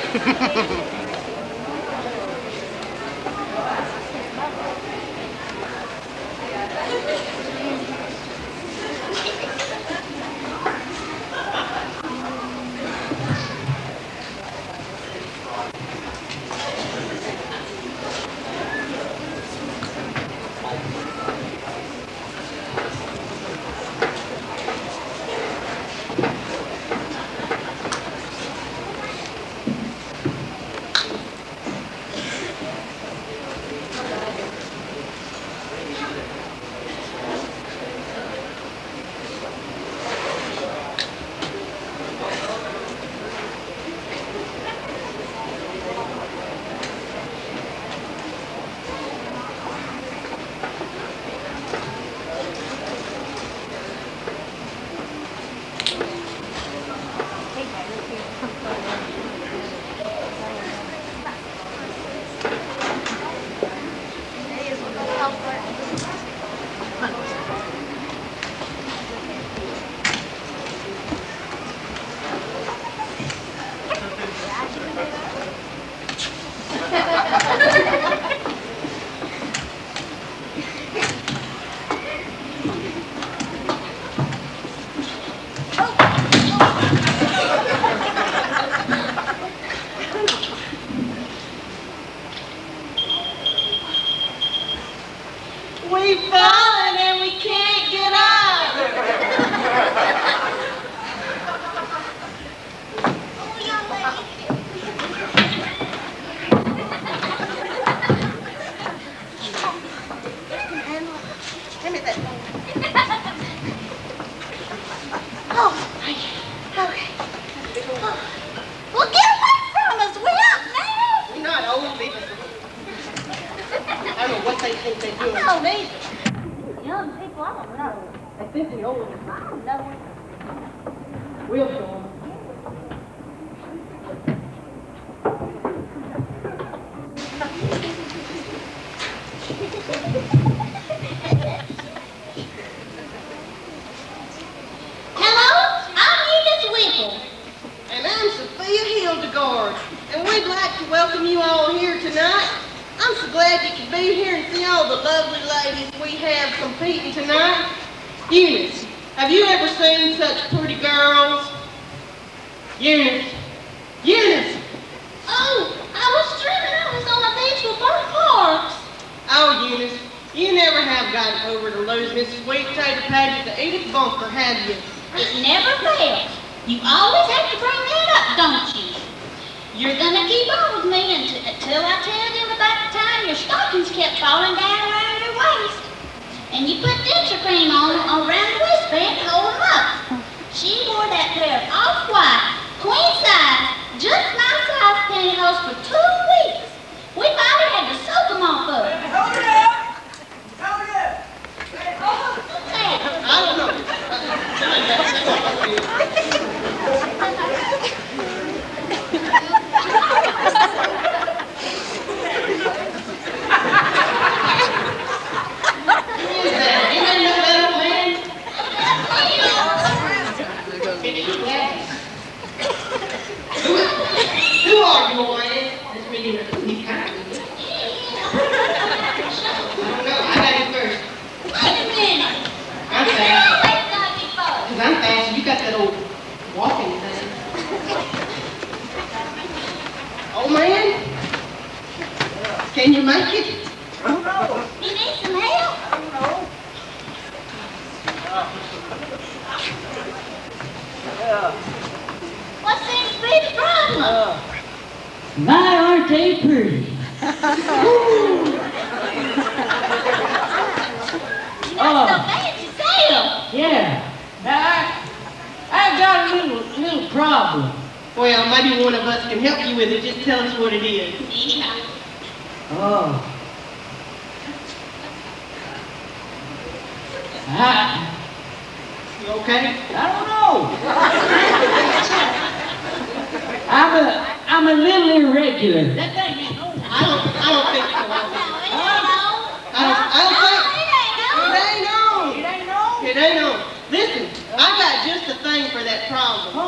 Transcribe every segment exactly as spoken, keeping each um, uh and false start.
It ain't on. Listen, I got just the thing for that problem. Oh,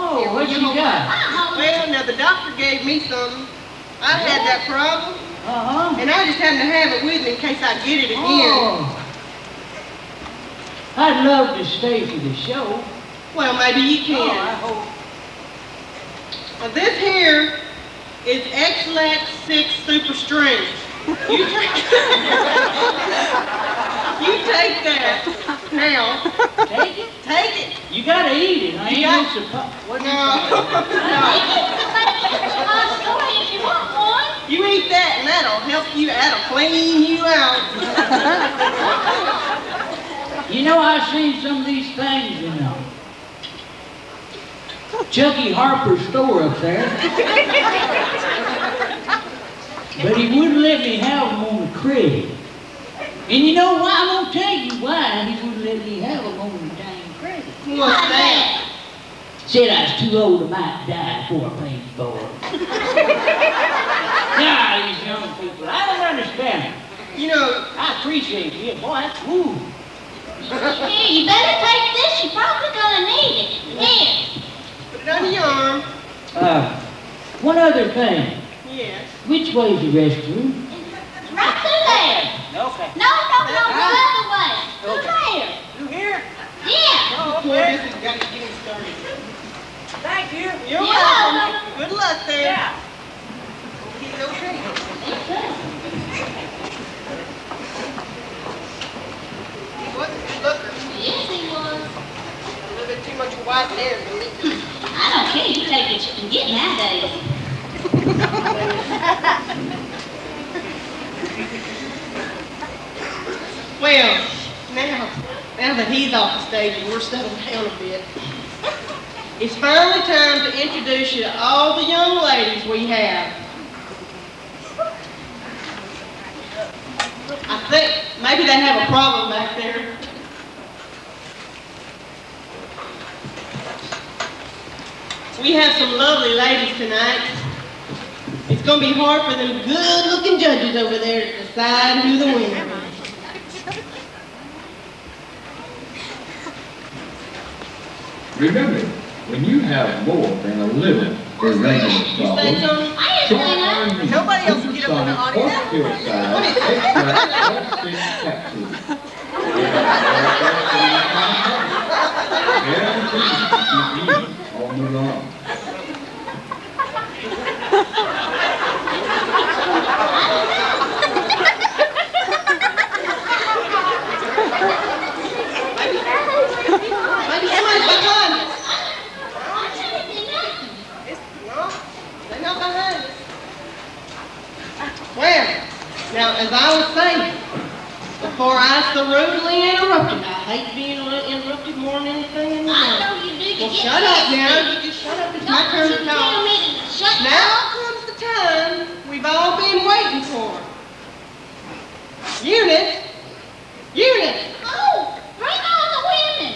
What you got? Well, now the doctor gave me some. I had that problem. Uh-huh. And I just happen to have it with me in case I get it again. Oh. I'd love to stay for the show. Well, maybe you can. Oh, I hope. Now this here is X-Lax six Super Strength. You take, you take that. Now. Take it? Take it. You gotta eat it. I You ain't got- no surprise. What No. is No. You eat that and that'll help you, that'll clean you out. You know, I've seen some of these things in uh, Chucky Harper's store up there. But he wouldn't let me have them on the credit. And you know why? I'm gonna tell you why he wouldn't let me have them on the dang credit. What's that? Said I was too old, I might die before I paid for it. Now, these young people, I don't understand it. You know, I appreciate you, boy, that's woo. Here, you better take this. You're probably gonna need it. Here. put it under your arm. Uh, one other thing. Yes. Which way's the restroom? Right through there. Okay. No, no, no, the other way. Through there. You here? Yeah. Oh, Boy, okay. this has got to get him started. Thank you. You're Yeah. welcome. Good luck there. Yeah. He's okay. He wasn't a good looker. Yes, he was. A little bit too much white hair for me. I don't care. You take what you can get nowadays. Well, now, now that he's off the stage and we're settled down a bit, it's finally time to introduce you to all the young ladies we have. I think maybe they have a problem back there. We have some lovely ladies tonight. It's going to be hard for them good-looking judges over there to decide who the winner is. Remember, when you have more than a little irregular You say problem, something? I didn't say that. Nobody else can get up in the audience. On the run. Maybe somebody's behind us. No, they're not behind us. Well, now, as I was saying, before I so rudely interrupted, I hate being interrupted more than anything in the I world. know you do. You Well, get shut up nasty. now. You just shut up. It's my Don't turn you to tell talk. me to shut Now up. comes the time we've all been waiting for. Eunice! Eunice! Oh, bring on the women.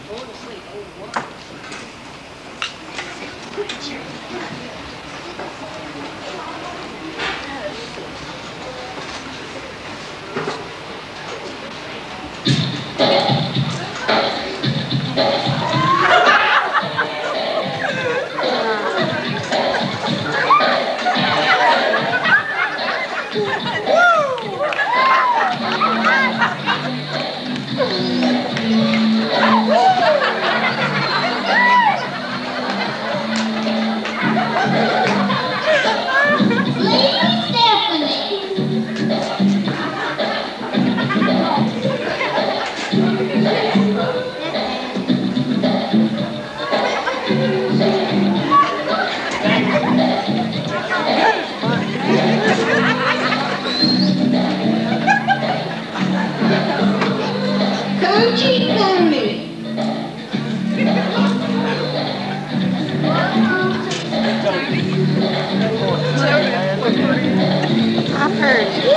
I've heard it.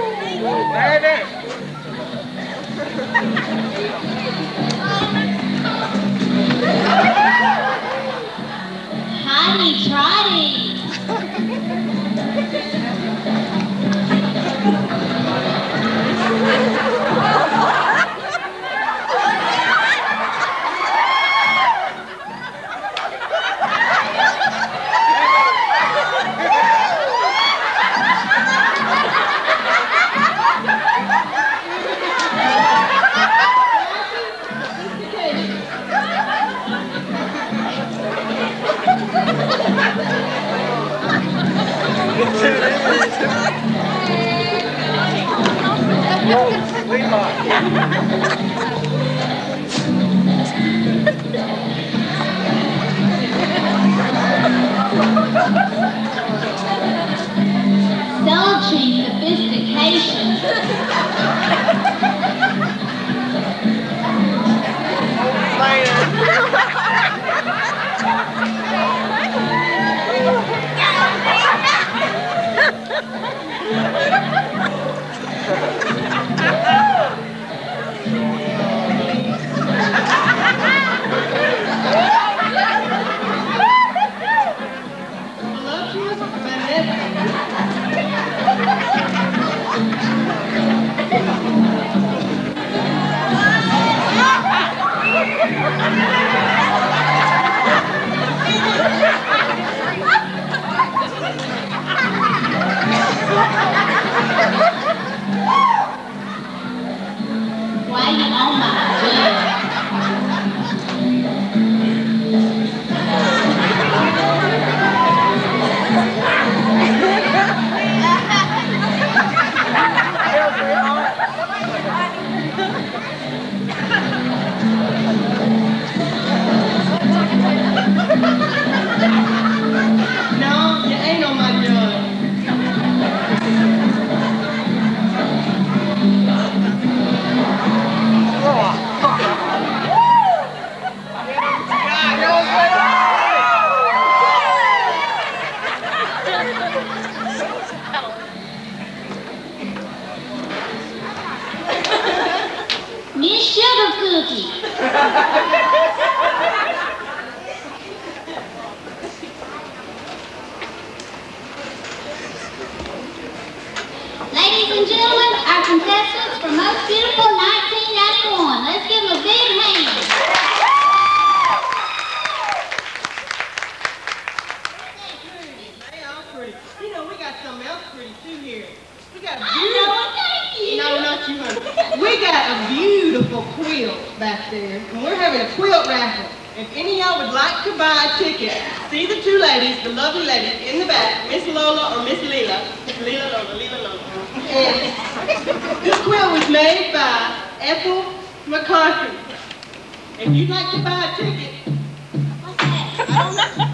Honey, Trotty. Indulging sophistication. Why you on my bed? No, you ain't on my judge. Miss Sugar Cookie. Ladies and gentlemen, our contestants for Most Beautiful nineteen ninety-one. Let's give them a big hand. They all pretty. You know, we got something else pretty too here. We got a I beautiful. know, thank you. No, not you, honey. We got a beautiful quilt back there, and we're having a quilt raffle. If any of y'all would like to buy a ticket, see the two ladies, the lovely ladies in the back, Miss Lola or Miss Leela. Leela Lola, Leela Lola. And this quilt was made by Ethel McCarthy. If you'd like to buy a ticket, What's that? I don't know.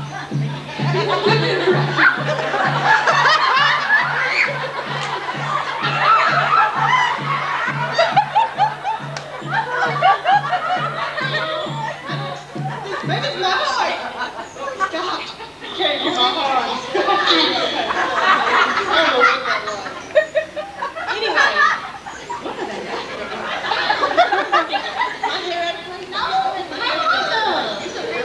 Maybe it's my heart. Stop. Can't get my heart. I don't know what that was. Anyway. What are they? My hair out of place? No, hang on.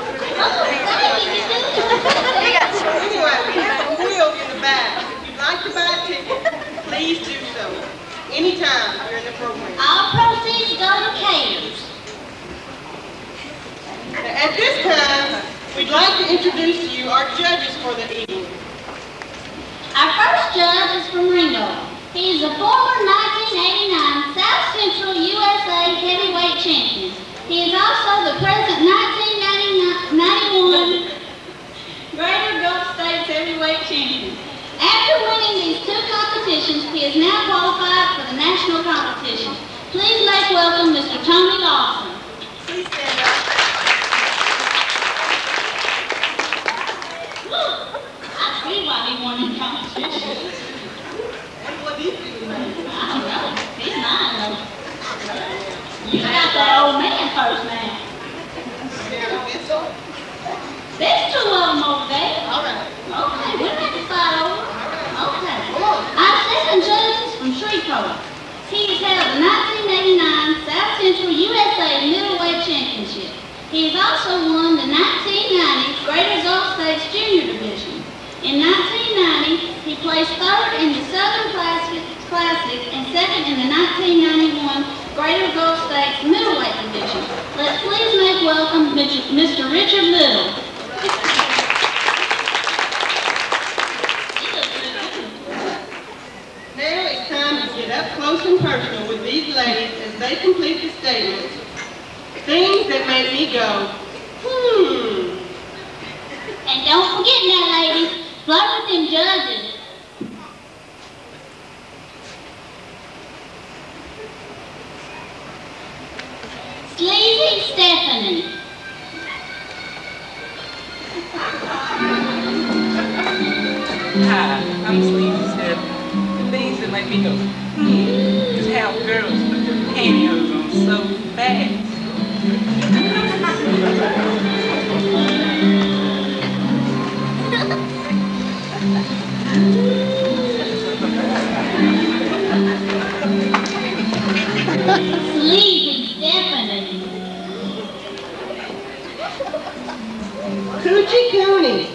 Anyway, we have a quilt in the back. If you'd like to buy a ticket, please do so. Anytime during the program. All proceeds go to caterers. At this time, we'd like to introduce to you our judges for the evening. Our first judge is from Ringo. He is a former nineteen eighty-nine South Central U S A heavyweight champion. He is also the present nineteen ninety-one Greater Gulf States heavyweight champion. After winning these two competitions, he is now qualified for the national competition. Please make welcome Mister Tony Lawson. Please stand up. I see why he won in competition. What do you think? I don't know. He's mine though. You got that old man first now. There's two of them over there. All right. Okay, we don't have to fight over. Okay. Our second judge is from Shreveport. He has held the nineteen eighty-nine South Central U S A Middleweight Championship. He has also won the nineteen ninety Greater Gulf States Junior Division. In nineteen ninety, he placed third in the Southern Classic, Classic and second in the nineteen ninety-one Greater Gulf States Middleweight Division. Let's please make welcome Mister Richard Little. Now it's time to get up close and personal with these ladies as they complete the statements. Things that make me go, hmm. And don't forget now, ladies, flirt with them judges. Hi, I'm Sleepy Step. The things that make me go, hmm, is how girls put their pantyhose on so fast. Sleepy Stephanie. Coochie Cooney.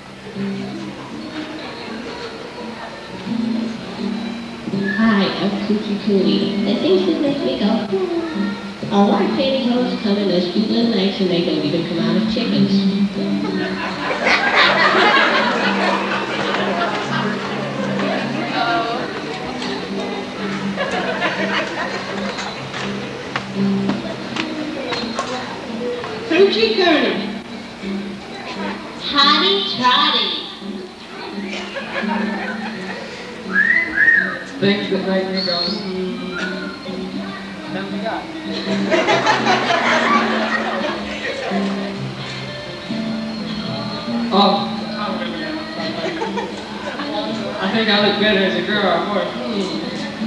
Hi, I'm Coochie Cooney. The things that make me go, hmm. A lot of pantyhose come in those cute little nights and they don't even come out of chickens. Coochie Cooney. Hottie Trotty. Things that make me go, hmm. Tell me God. Oh, I think I look better as a girl. I'm more, hmm.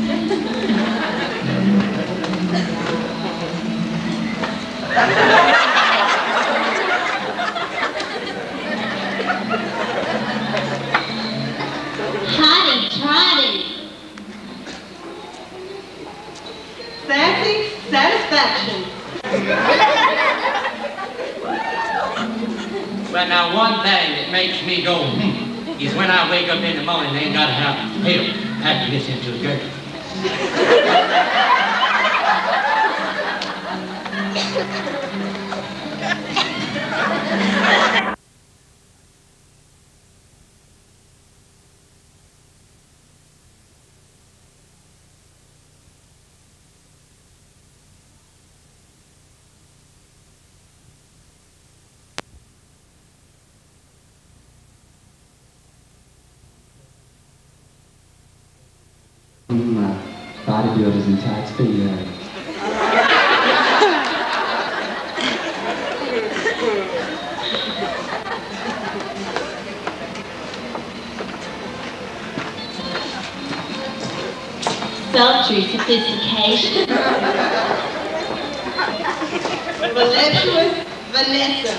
Hottie Trotty. Sassy Satisfaction. Well, now, one thing that makes me go, hmm, is when I wake up in the morning and ain't got to have a pill. I have to listen to a gurgle. My bodybuilders and tight speed. Sultry sophistication. Voluptuous Vanessa.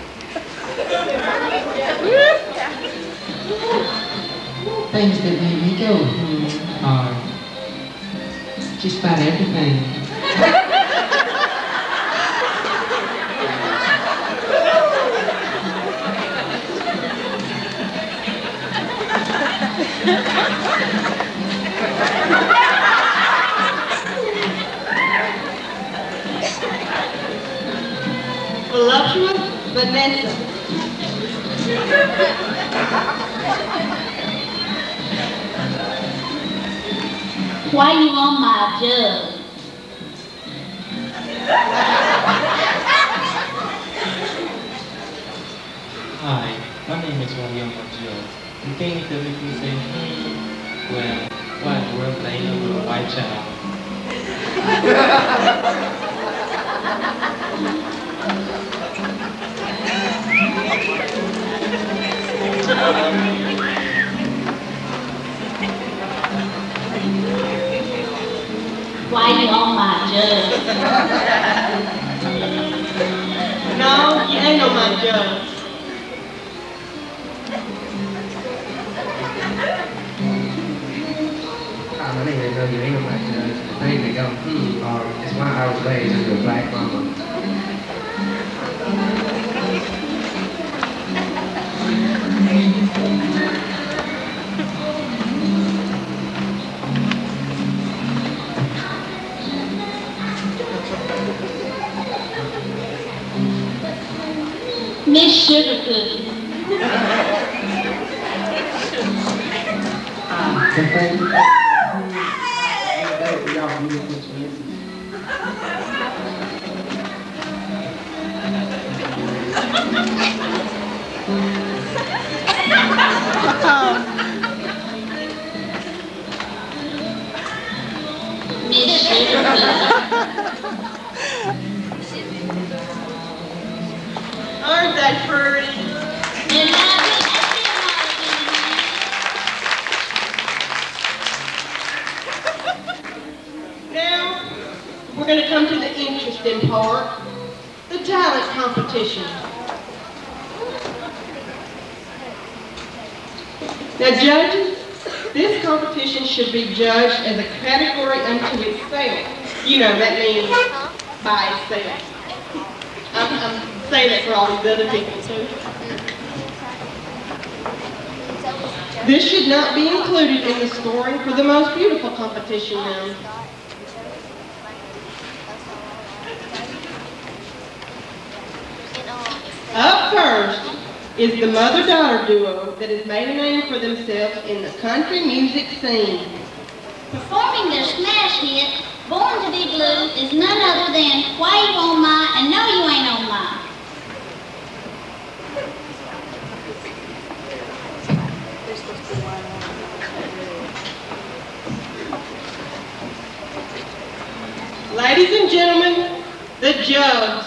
Things that make me go, hmm, are just about everything. Voluptuous Vanessa. Why you on my jug? Hi, my name is William Joe. The things that make me say, hmm, well, why in the world would I end up with a white child? Why you on my jug? No, you ain't on my jug. Uh, my name is No, you ain't on my judge. The thing that go, hmm, or it's why I was raised under a black mama. Miss Sugar Cookie. The thing y'all beautiful choices. Miss Sugar Cookie. Aren't they pretty? talent competition. Now, judges, this competition should be judged as a category unto itself. You know, that means by itself. I'm, I'm saying that for all these other people, too. This should not be included in the scoring for the most beautiful competition now. Up first is the mother-daughter duo that has made a name for themselves in the country music scene. Performing their smash hit, Born to be Blue, is none other than Why You On My and No You Ain't On My. Ladies and gentlemen, the Jugs.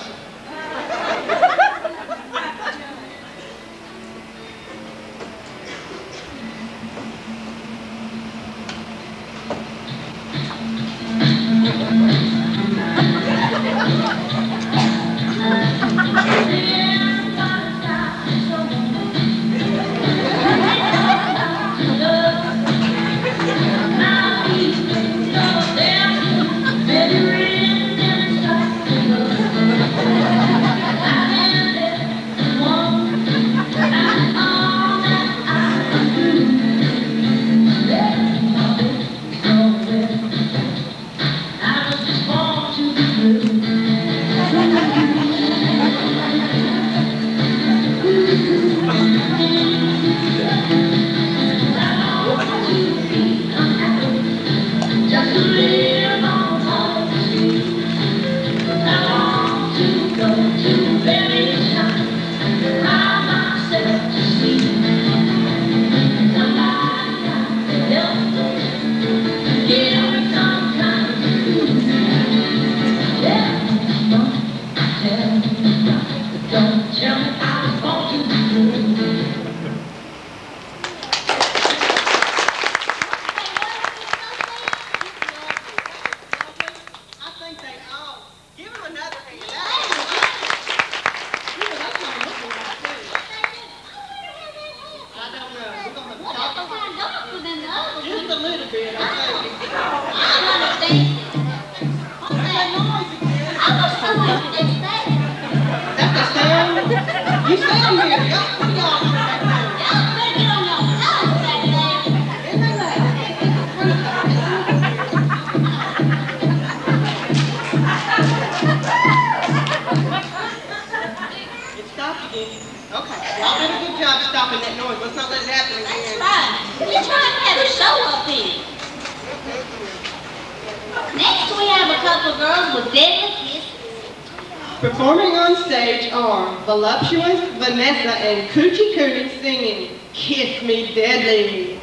Performing on stage are Voluptuous Vanessa and Coochie Cootie singing Kiss Me Deadly.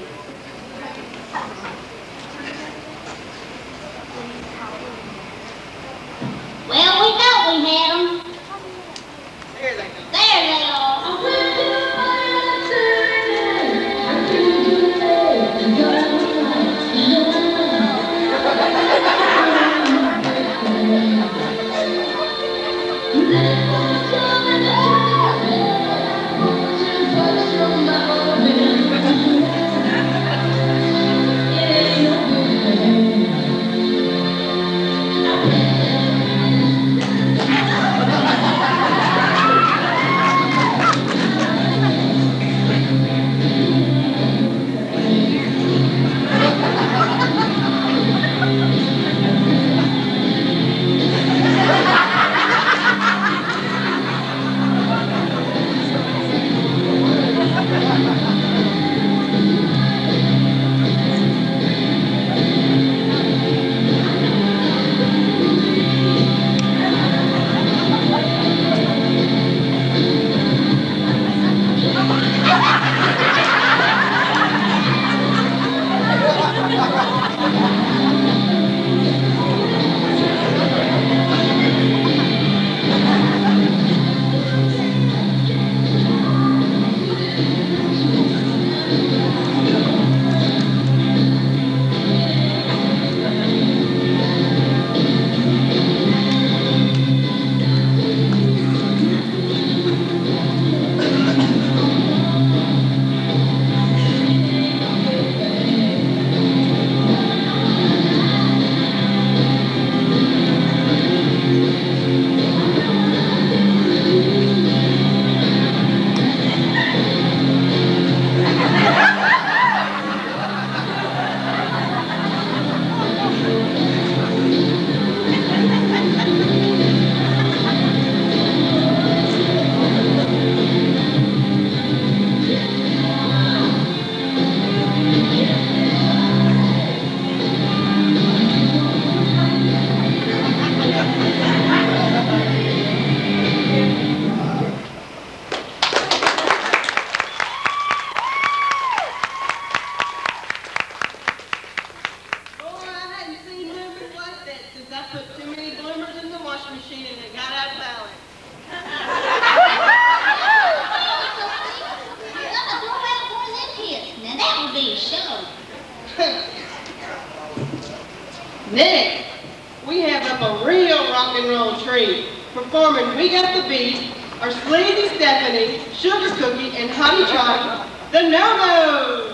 Well, we thought we had them. There they go. There they are. Next, we have up a real rock and roll treat. Performing We Got the Beat are Sleazy Stephanie, Sugar Cookie, and Honey Toddy, the No-Nos.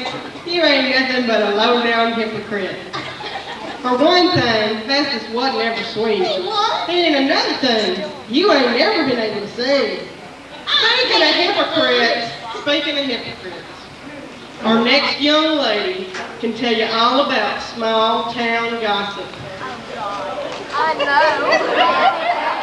Lance, you ain't nothing but a low-down hypocrite. For one thing, Festus wasn't ever sweet. And another thing, you ain't never been able to sing. Speaking of hypocrites, speaking of hypocrites, our next young lady can tell you all about small town gossip. I know.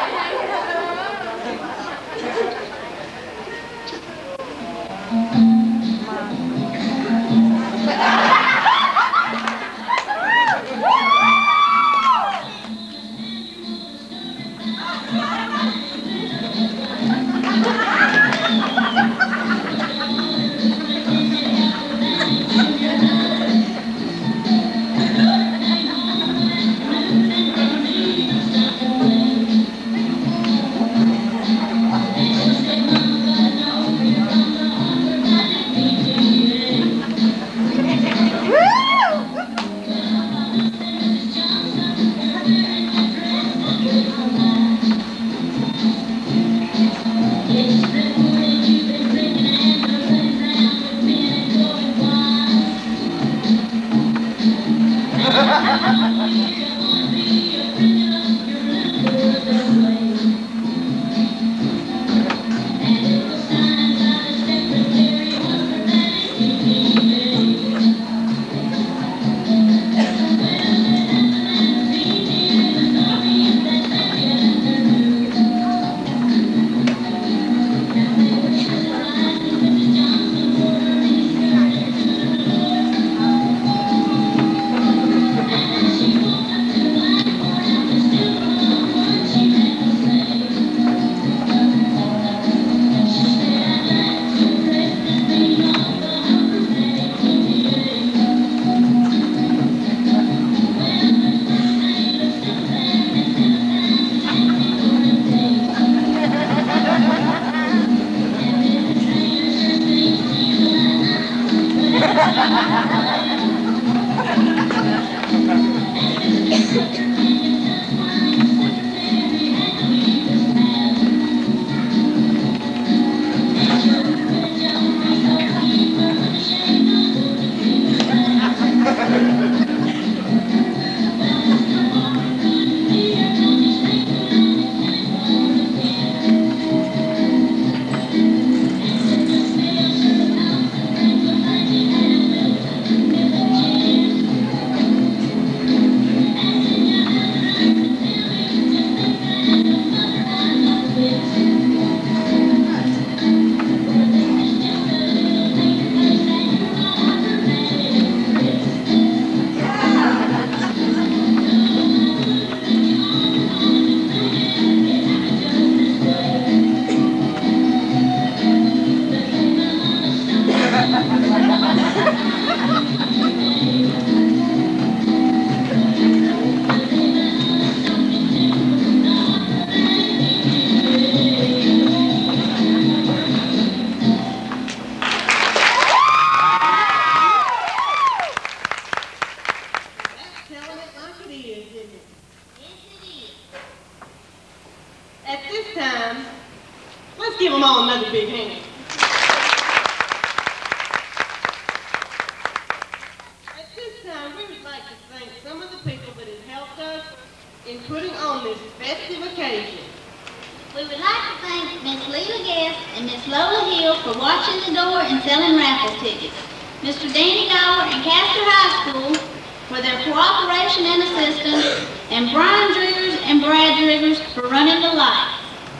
Mister Danny Dower and Castor High School for their cooperation and assistance, and Brian Driggers and Brad Driggers for running the lights.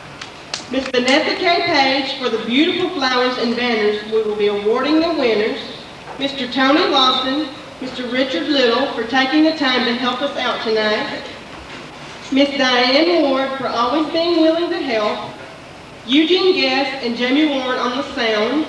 Miss Vanessa K. Page for the beautiful flowers and banners we will be awarding the winners. Mister Tony Lawson, Mister Richard Little for taking the time to help us out tonight. Miss Diane Ward for always being willing to help. Eugene Guest and Jamie Warren on the sound.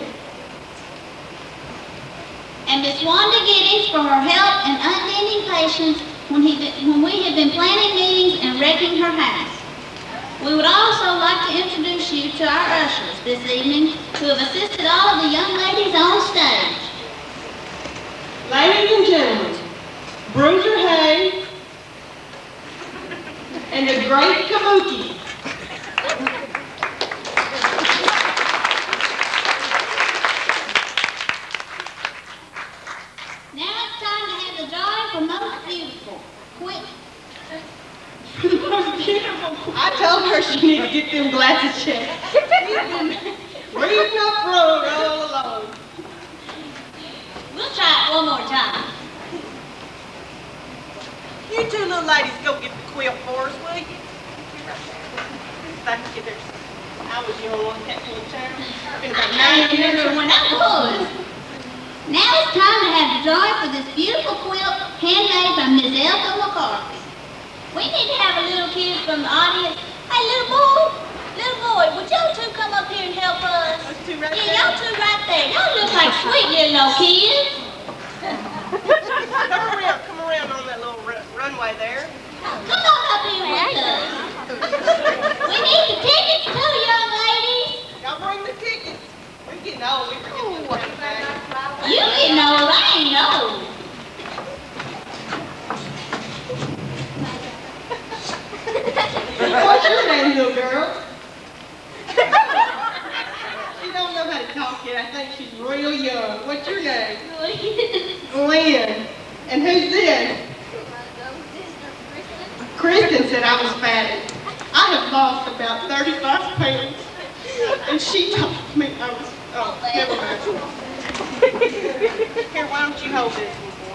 And Miss Wanda Giddings for her help and unending patience when, he, when we have been planning meetings and wrecking her house. We would also like to introduce you to our ushers this evening who have assisted all of the young ladies on stage. Ladies and gentlemen, Bruiser Hayes and the great Kabuki. for most beautiful. Quick. Most beautiful. I told her she needed to get them glasses checked. She's been reading up road all alone. We'll try it one more time. You two little ladies go get the quilt for us, will you? If I can get there. I was young, that little town. Been about nine years when I was. Now it's time to have the drawing for this beautiful quilt handmade by Miss McCarthy. We need to have a little kid from the audience. Hey, little boy, little boy, would y'all two come up here and help us? Those two right yeah, there? y'all two right there. Y'all look like sweet little kids. Come around, come around on that little run runway there. Come on up here with us. We need the tickets too, young ladies. Y'all bring the tickets. We're getting old. We forget to bring back. You getting old, I ain't old. What's your name, little girl? She don't know how to talk yet. I think she's real young. What's your name? Lynn. And who's this? Kristen said I was fat. I have lost about thirty-five pounds. And she told me I was, oh, never mind. Here, why don't you hold this one for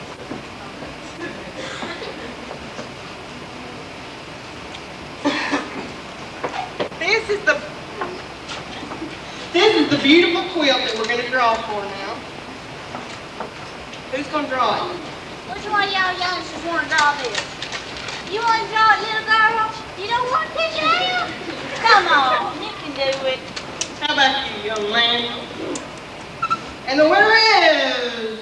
me? This is the, this is the beautiful quilt that we're going to draw for now. Who's going to draw it? Which one of y'all youngsters want to draw this? You want to draw it, little girl? You don't want to pick it out? Come on, you can do it. How about you, young man? And the winner is...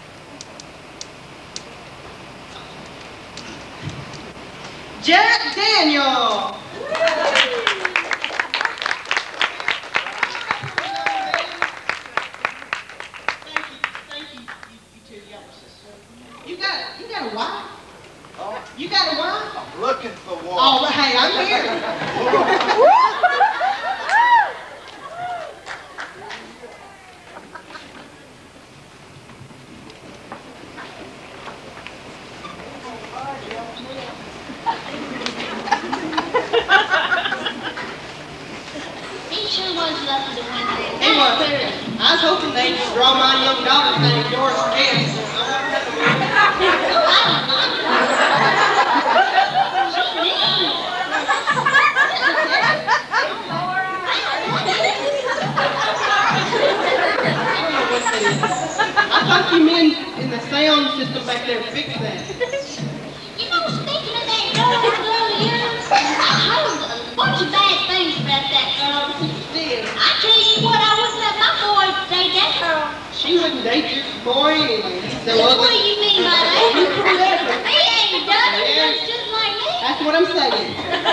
Jack Daniel. Thank you, thank you, you, you two young sisters. You got, you got a wife? Oh, You got a wife? I'm looking for one. Oh, well, hey, I'm here. He sure was lucky to win that. He was. I was hoping they'd draw my young daughter's name, Doris Gaines. I thought you meant in the sound system back there fix that. You know, speaking of that girl, girl of yours, I heard a bunch of bad things about that girl. Did. I tell you what, I wouldn't let my boy date that girl. She wouldn't date your boy anyway. He's so What ugly. do you mean by that? He ain't done it, he looks just like me. That's what I'm saying.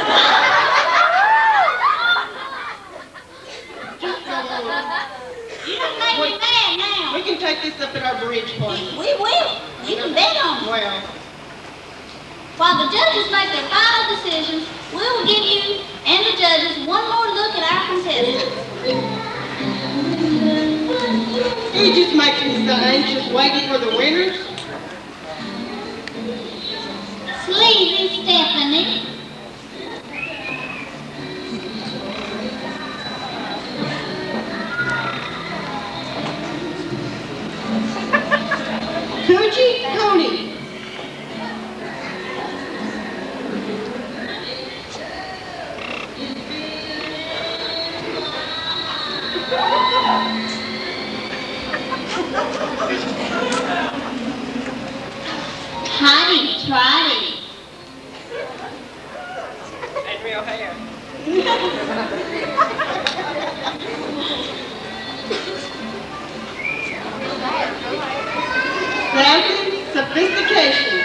You done made me mad now. We can take this up at our bridge party. We will. You can bet on it. Well, While the judges make their final decisions, we will give you and the judges one more look at our contestants. he just makes me so anxious waiting for the winners. Sleazy Stephanie. Coochie Coney. Hottie Trotty. And real hair. Sassy Sophistication.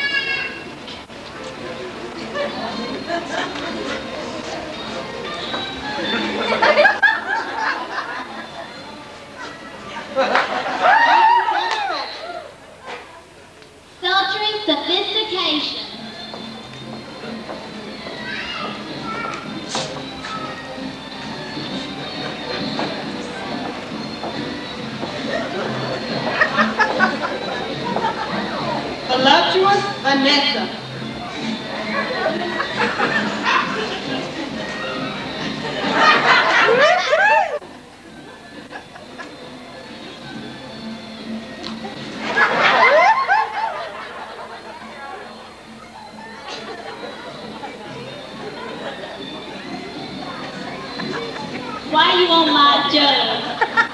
Sultry Sophistication. voluptuous Vanessa. Why you on my judge?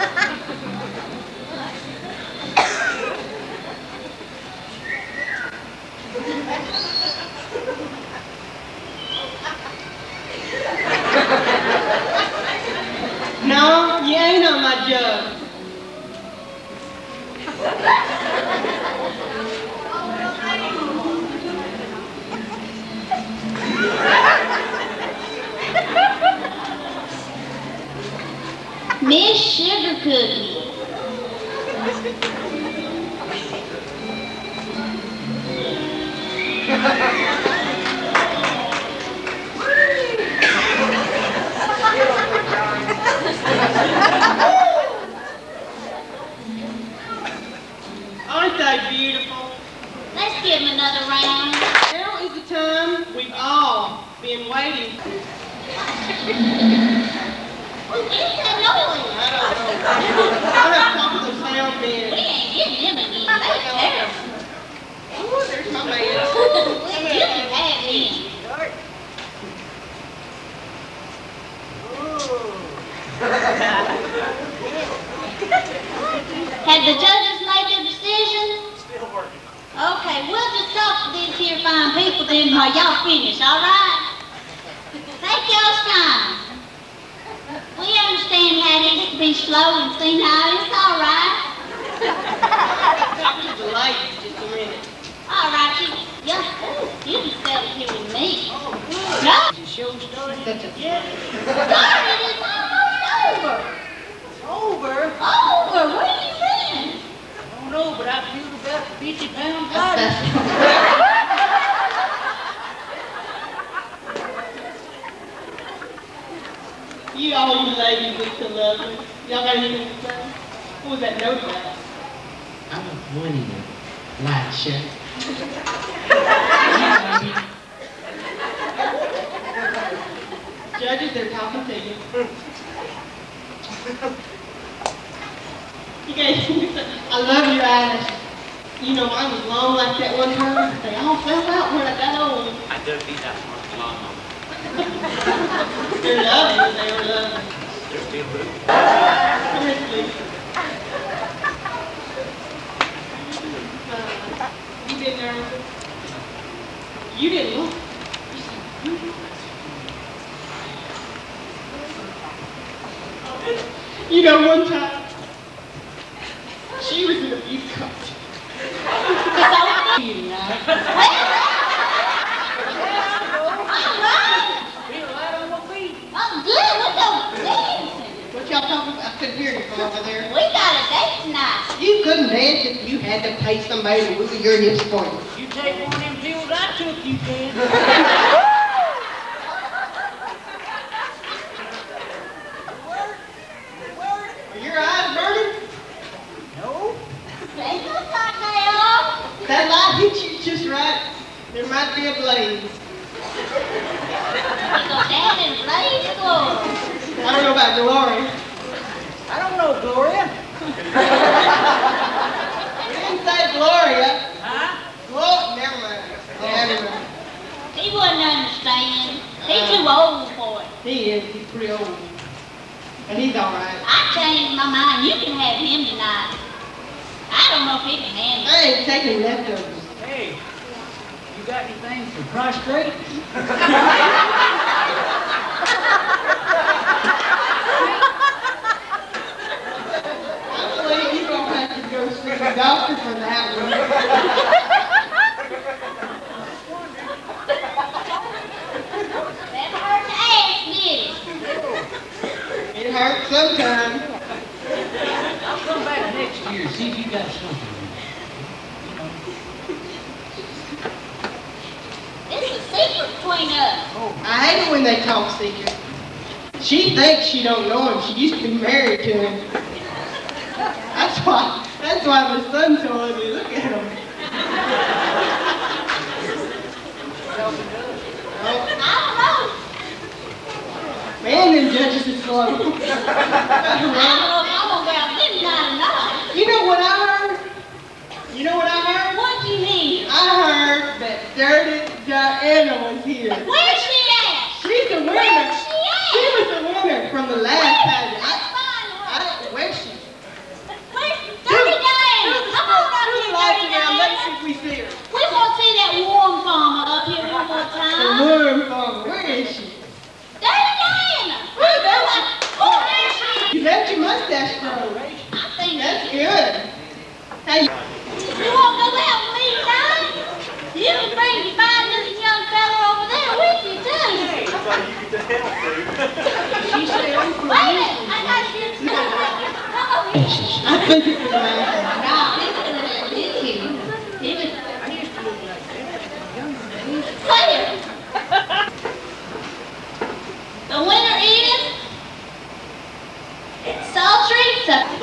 No, you ain't on my judge. Miss Sugar Cookie. Aren't they beautiful? Let's give him another round. Now is the time we've all been waiting for. What is that noise? I don't know. I have talked to the sound We man. ain't getting him again. That's terrible. Ooh, there's my man. You can have him. Have the judges made their decision? Still working. Okay, we'll just talk to these here fine people then while y'all finish, all right? Take y'all's time. We understand how it is to be slow and senile. It's all right. Talk to the ladies just a minute. All right, you, you, you can settle here with me. No? The show started? Yeah. Started, it's almost over. Over? Over? Where you been? I don't know, but I feel about fifty pounds lighter. You all you ladies look so lovely. Y'all got anything to say? What was that note about? I was winning a light shirt. Judges, they're talking to you. You guys, I love your eyes. You know, mine was long like that one time. They all fell out when I got old. I don't think that's much long. They're lovely, they are lovely. They're still blue. Seriously. Uh, you been nervous? You didn't look. You know, one time, she was in a youth costume. You know. Oh, good. What the dancing? What y'all talking about? I couldn't hear you from over there. We got a date tonight. You couldn't dance if you had to pay somebody to wiggle your hips for you. You take one of them pills I took, you can. Are your eyes burning? No. They look like they are. That light hit you just right. There might be a blaze. You go down and blaze for. I don't know about Gloria. I don't know, Gloria. We didn't say Gloria. Huh? Glo- never mind. Never mind. He wouldn't understand. He's too old for it. He is. He's pretty old. But he's all right. I changed my mind. You can have him tonight. I don't know if he can handle it. I ain't taking leftovers. Hey, you got anything for prostrate? I believe you're going to have to go see the doctor for that one. That hurt the ass, did it? It hurts sometimes. I'll come back next year and see if you got something. It's a secret between us. I hate it when they talk secret. She thinks she don't know him. She used to be married to him. That's why, that's why my son's so ugly. Look at him. you hear? I heard that Dirty Diana was here. Where's she at? She's the winner. Where's she at? She was the winner from the last pageant. Let's find her. I, I, where's she? Where's Dirty Diana? Come on up here, Dirty Now, let's see Diana. if we see her. We want to see that warm farmer up here one more The time. worm farmer. Where is she? Dirty Diana. Where is she? Oh, there she is. You left your mustache grow. I think That's good. Hey. you won't go out with me tonight? You can bring your fine looking young fella over there with you too. She said, Wait a minute, I got you. Come over here. I think it's the last one. No, he was at this here. He was. Clear. The winner is sultry.